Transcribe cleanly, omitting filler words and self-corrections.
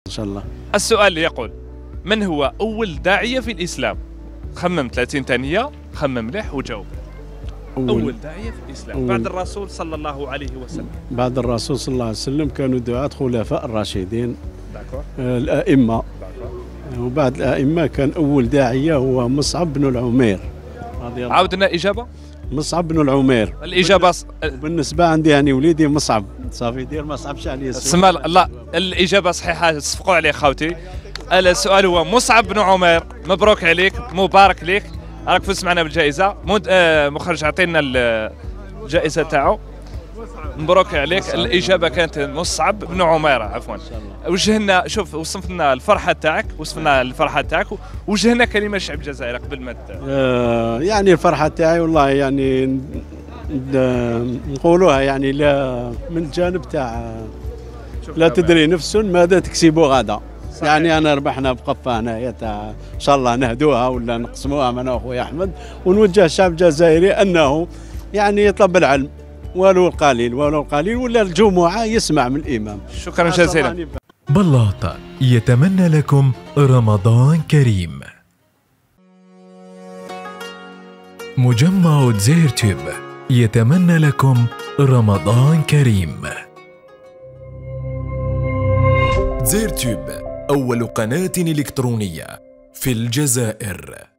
إن شاء الله. السؤال يقول: من هو أول داعية في الإسلام؟ خمم 30 ثانية، خمم مليح وجاوب. أول داعية في الإسلام بعد الرسول صلى الله عليه وسلم. بعد الرسول صلى الله عليه وسلم كانوا دعاة خلفاء الراشدين الأئمة. وبعد الأئمة كان أول داعية هو مصعب بن العمير. عاودنا إجابة. مصعب بن العمير. الإجابة بالنسبة عندي يعني وليدي مصعب صافي دير ما صعبش عليه. سما لا، الإجابة صحيحة، صفقوا عليه خوتي. السؤال هو مصعب بن عمير. مبروك عليك، مبارك لك، راك فزت معنا بالجائزة. مخرج عطينا الجائزة تاعو. مبروك عليك. الإجابة كانت مصعب بن عمير. عفوا. وجهنا، شوف، وصفنا الفرحة تاعك، وجهنا كلمة الشعب الجزائري قبل ما يعني الفرحة تاعي والله يعني نقولوها يعني لا من الجانب تاع لا تدري نفس ماذا تكسب غدا. يعني انا ربحنا بقفه هنايا تاع ان شاء الله نهدوها ولا نقسموها انا واخويا احمد، ونوجه الشعب الجزائري انه يعني يطلب العلم ولو القليل ولا الجمعه يسمع من الامام. شكرا جزيلا. بلاط يتمنى لكم رمضان كريم. مجمع زيرتوب يتمنى لكم رمضان كريم. زيرتوب أول قناة إلكترونية في الجزائر.